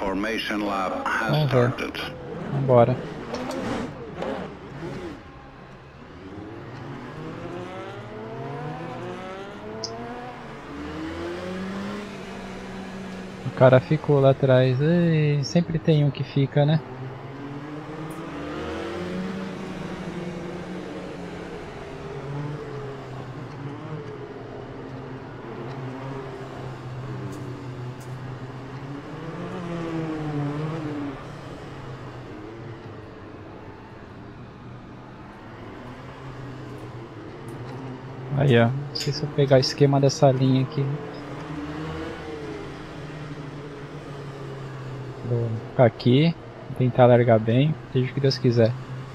Formation lap has Vamos ver. started. Vambora. O cara ficou lá atrás. Ei, sempre tem um que fica, né? Aí, ó. Não sei se eu pegar o esquema dessa linha aqui. Vou ficar aqui. Tentar largar bem. Seja o que Deus quiser.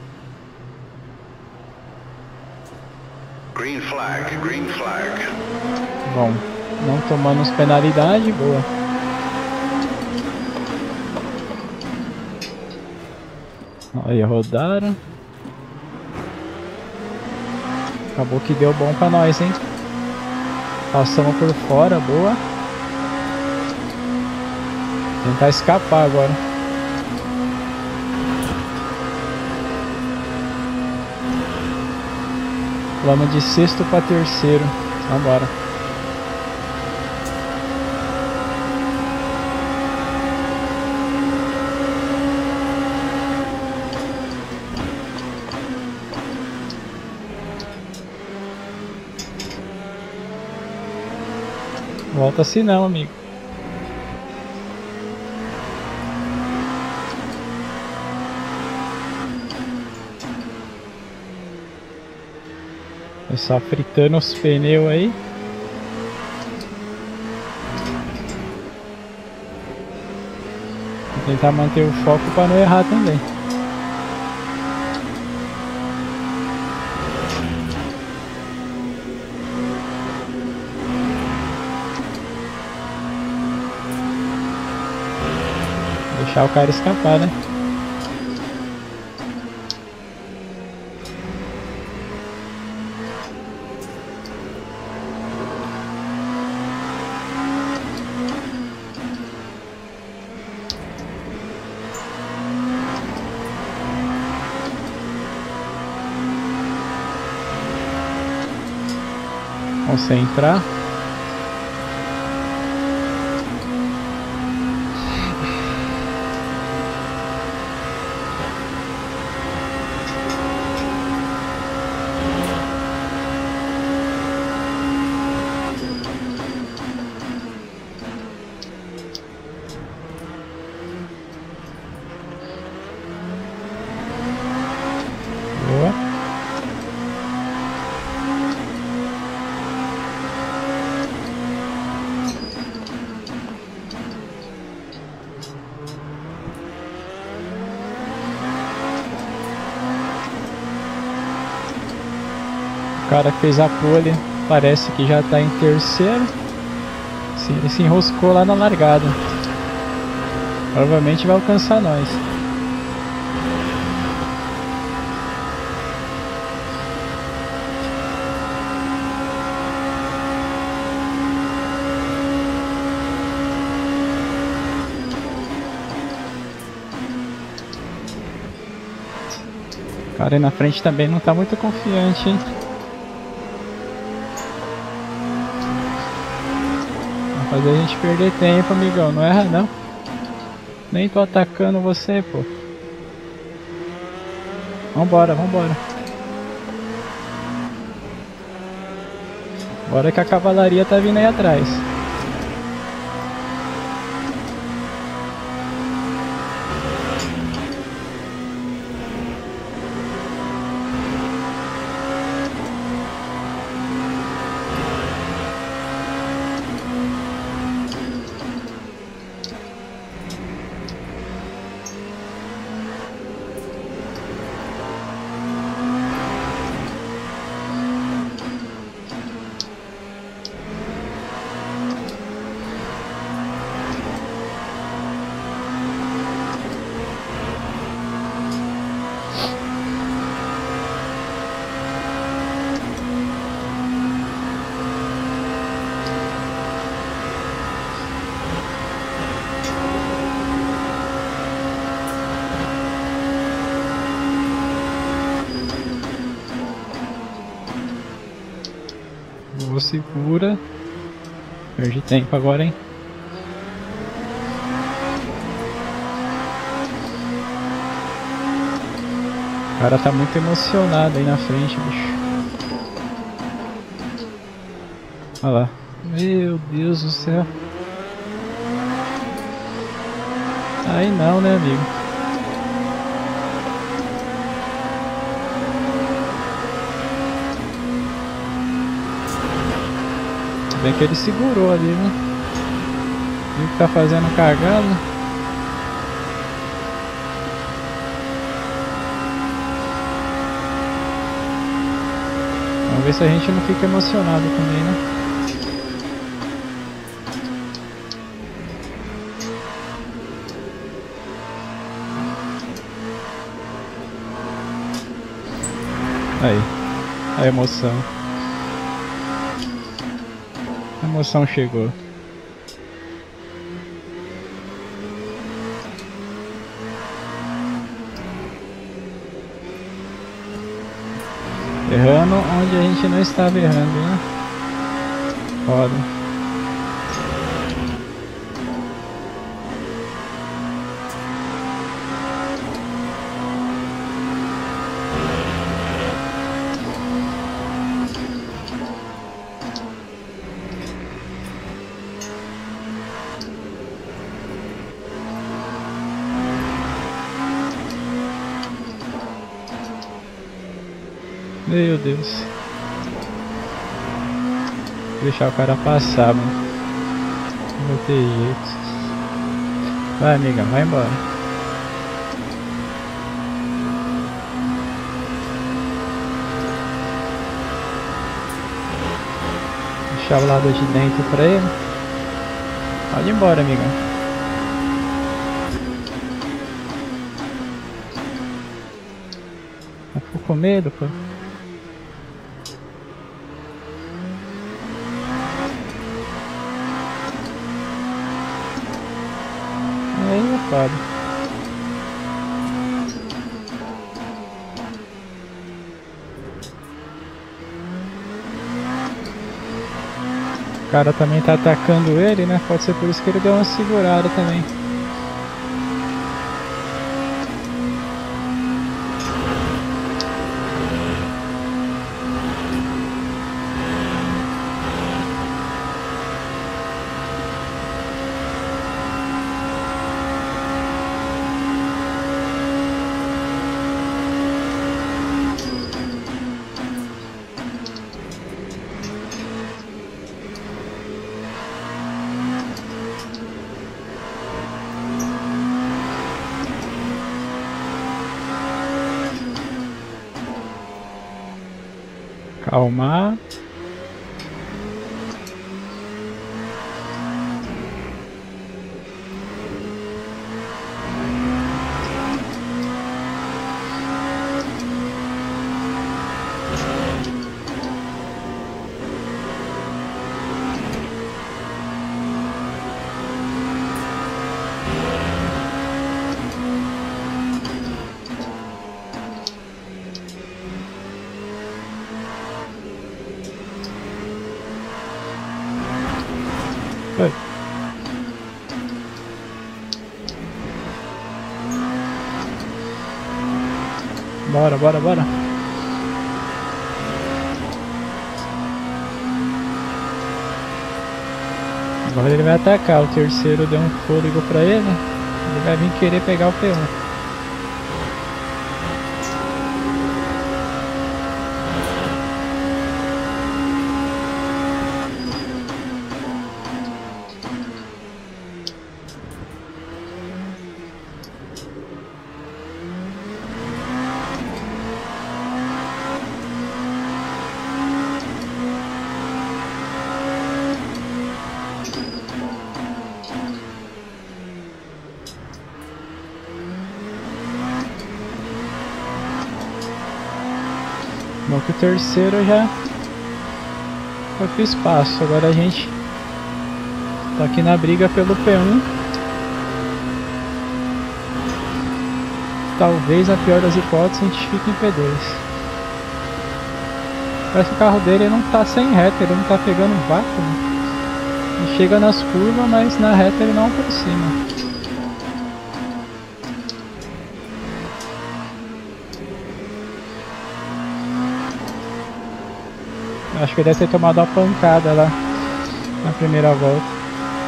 Green flag, green flag. Bom, não tomamos penalidade. Boa. Aí, rodaram. Acabou que deu bom pra nós, hein? Passamos por fora, boa. Tentar escapar agora. Vamos de sexto para terceiro. Vambora. Volta assim não, amigo. É só fritando os pneus aí. Vou tentar manter o foco para não errar também. Deixar o cara escapar, né? Concentrar. Boa. O cara que fez a pole parece que já está em terceiro. Sim, ele se enroscou lá na largada. Provavelmente vai alcançar nós. O cara aí na frente também não está muito confiante, hein? Vai fazer a gente perder tempo, amigão. Não erra não. Nem tô atacando você, pô. Vambora, vambora. Bora que a cavalaria tá vindo aí atrás. segura. Perdi tempo agora, hein? O cara tá muito emocionado aí na frente, bicho. Olha lá. Meu Deus do céu. Aí não, né, amigo? Tudo bem que ele segurou ali, né? Viu que tá fazendo cagada. Vamos ver se a gente não fica emocionado também, né? Aí, a emoção. A emoção chegou. Errando onde a gente não estava errando, né? Foda. Meu Deus. Vou deixar o cara passar, mano. Não vai ter jeito. Vai, amiga, vai embora. Deixar o lado de dentro pra ele. Pode ir embora, amiga. Ficou com medo, pô. Aí é foda. O cara também tá atacando ele, né? Pode ser por isso que ele deu uma segurada também. Calmar. Foi. Bora, bora, bora. Agora ele vai atacar. O terceiro deu um fôlego pra ele. Ele vai vir querer pegar o P1. Bom que o terceiro já foi pro espaço. Agora a gente tá aqui na briga pelo P1. Talvez, na pior das hipóteses, a gente fique em P2. Parece que o carro dele não tá sem reta, ele não tá pegando vácuo. Ele chega nas curvas, mas na reta ele não aproxima. Acho que ele deve ter tomado uma pancada lá na primeira volta.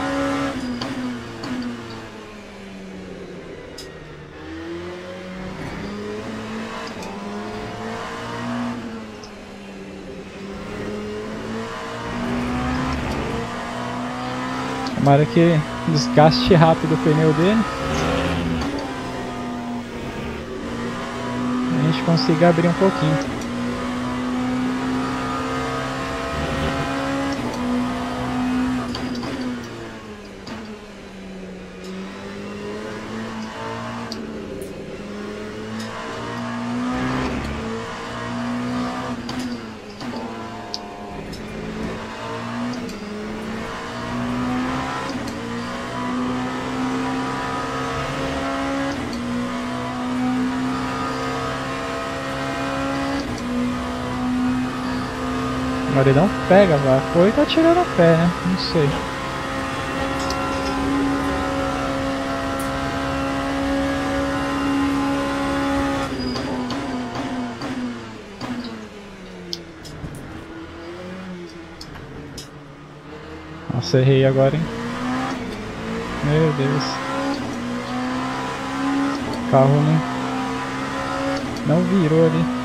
Tomara que desgaste rápido o pneu dele. A gente consiga abrir um pouquinho. Agora ele não pega vácuo, ou ele tá tirando a pé, né? Não sei. Nossa, errei agora, hein? Meu Deus. O carro não virou ali.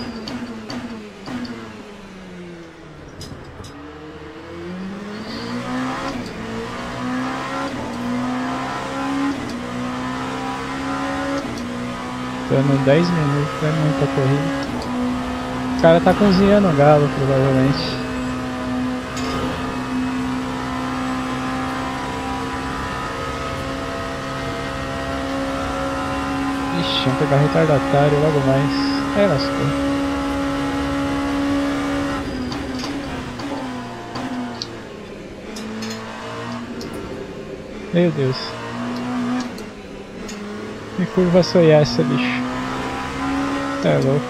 Dando 10 minutos, é muita corrida. O cara tá cozinhando o galo, provavelmente. Ixi, vamos pegar retardatário logo mais. É, lascou. Meu Deus. Que curva foi essa, bicho? É louco.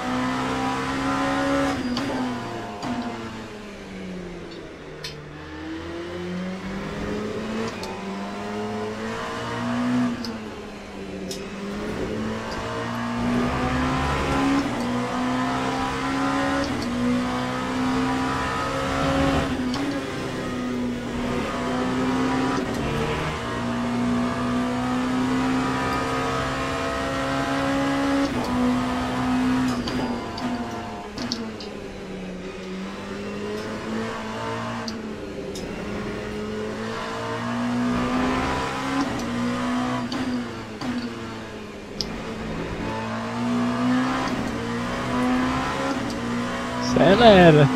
Acelera!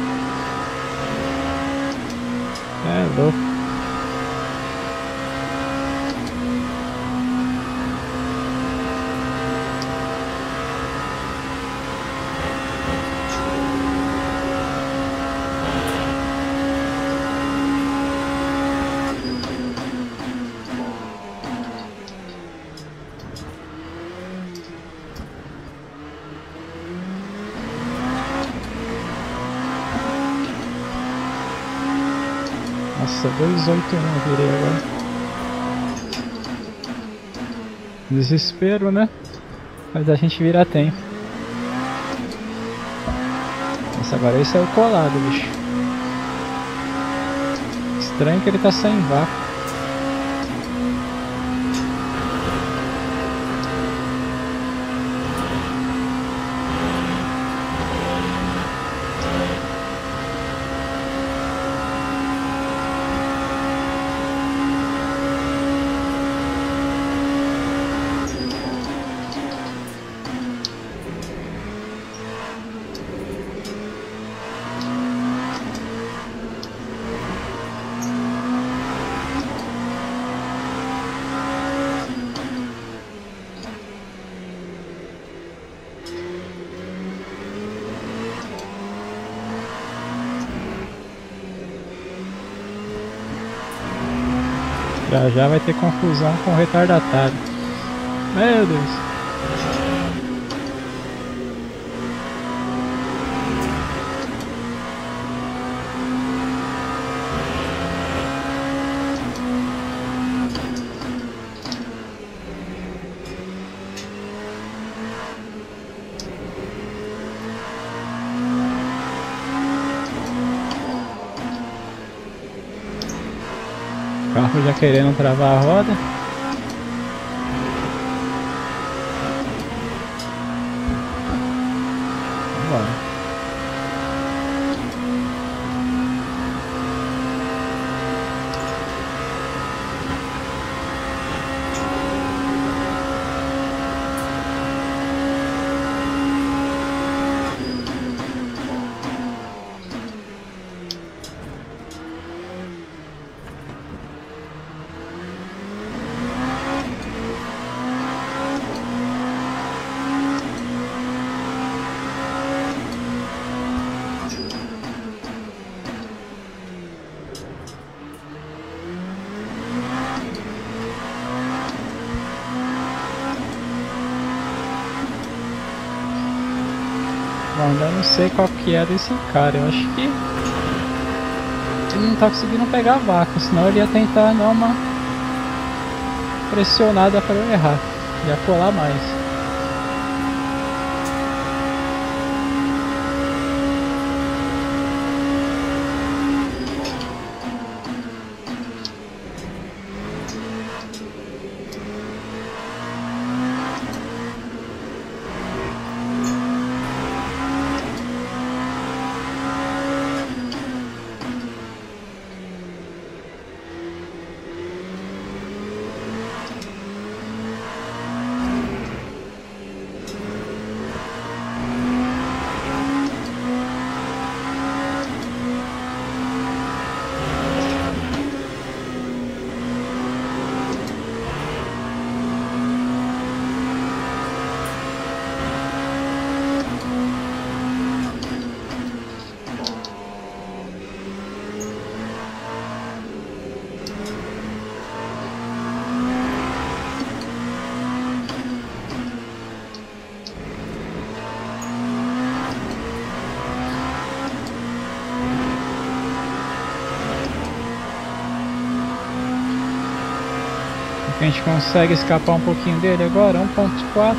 É louco. Nossa, 281 virei agora. Desespero, né? Mas a gente vira tempo. Nossa, agora esse é o colado, bicho. Estranho que ele tá sem vácuo. Já já vai ter confusão com o retardatário. Meu Deus. carro já querendo travar a roda. Bora. Bom, eu não sei qual que é desse cara, eu acho que ele não tá conseguindo pegar a vaca, senão ele ia tentar dar uma pressionada para eu errar, ia colar mais. A gente consegue escapar um pouquinho dele agora, 1.4.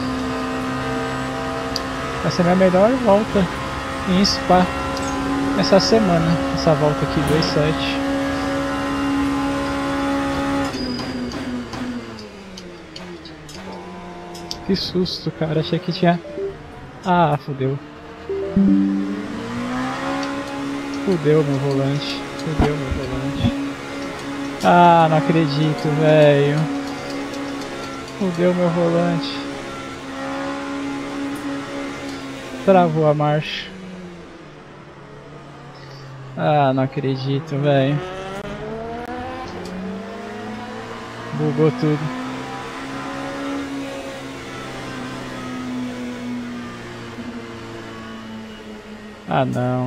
Essa é a minha melhor volta em Spa essa semana, essa volta aqui 2.7. Que susto, cara, achei que tinha... Ah, fudeu. Fudeu meu volante, fudeu meu volante. Ah, não acredito, velho. Fudeu meu volante. Travou a marcha. Ah, não acredito, velho. Bugou tudo. Ah, não.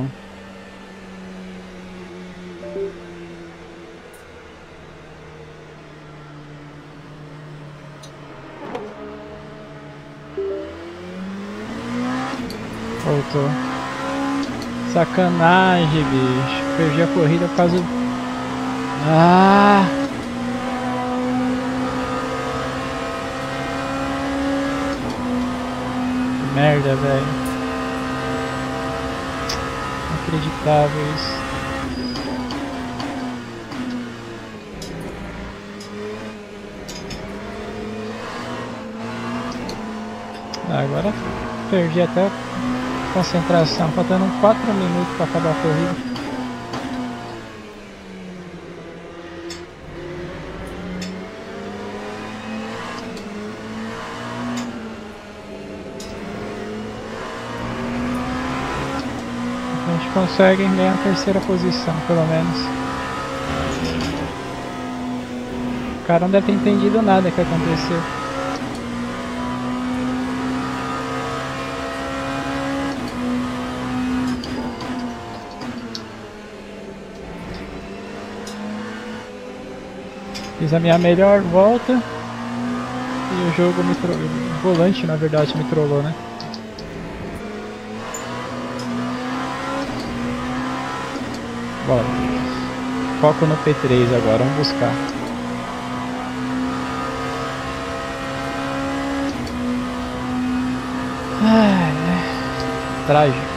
Voltou. Sacanagem, bicho. Perdi a corrida por causa do... Ah! Que merda, velho. Inacreditável isso. Agora perdi até a concentração, faltando 4 minutos para acabar a corrida. A gente consegue ganhar a terceira posição, pelo menos. O cara não deve ter entendido nada que aconteceu. Fiz a minha melhor volta e o jogo me trollou. O volante, na verdade, me trollou, né? Bora. Foco no P3 agora, vamos buscar. Trágico.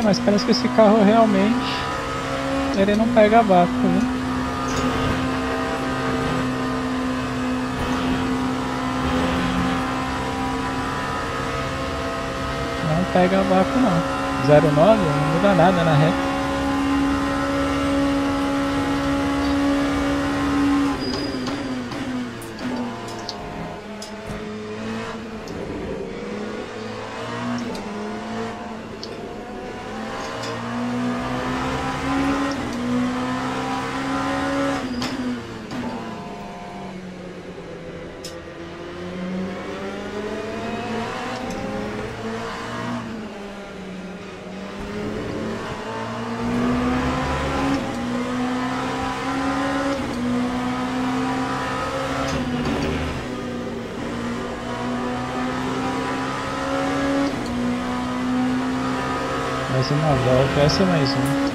mas parece que esse carro realmente ele não pega vácuo, né? Não pega vácuo não. 0,9 não muda nada na reta. Mais uma volta, essa é mais uma.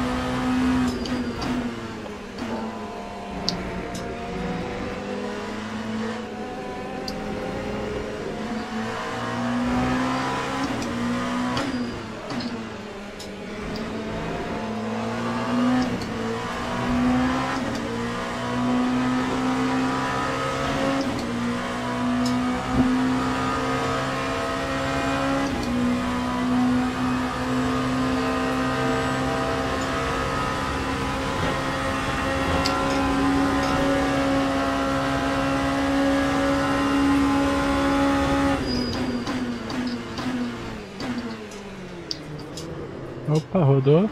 Opa, rodou.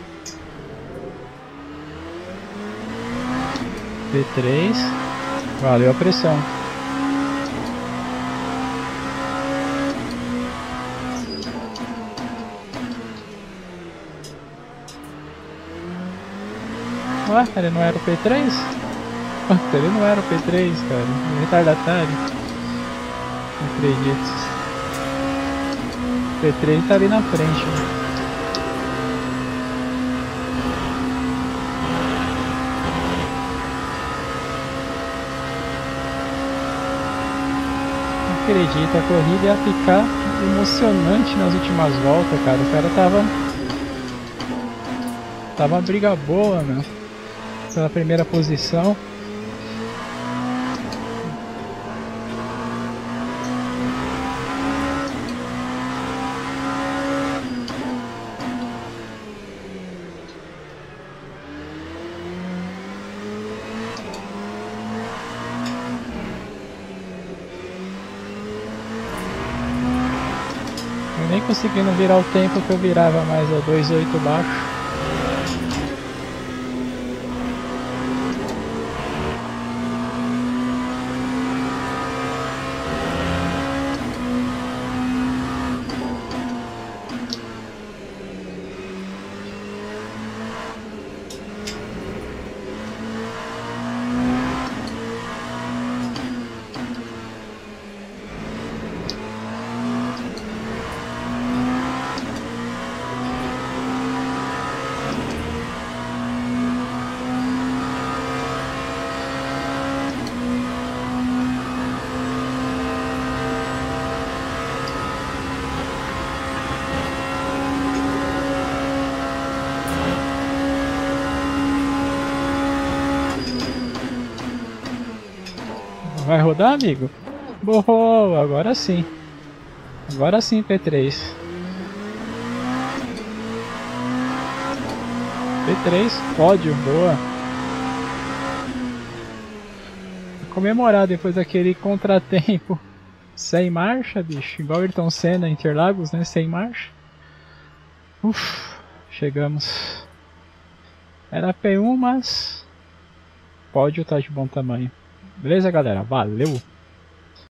P3. Valeu a pressão. Ué, ele não era o P3? Ele não era o P3, cara. Retardatário. Não acredito. O P3 tá ali na frente, né? Acredito, a corrida ia ficar emocionante nas últimas voltas, cara. O cara tava uma briga boa, meu, pela primeira posição. Nem conseguindo virar o tempo que eu virava mais a 2.8 baixo. Vai rodar, amigo? Boa, agora sim. Agora sim, P3. P3, pódio, boa. Vou comemorar depois daquele contratempo. Sem marcha, bicho. Igual Ayrton Senna, Interlagos, né? Sem marcha. Uff, chegamos. Era P1, mas pódio tá de bom tamanho. Beleza, galera? Valeu!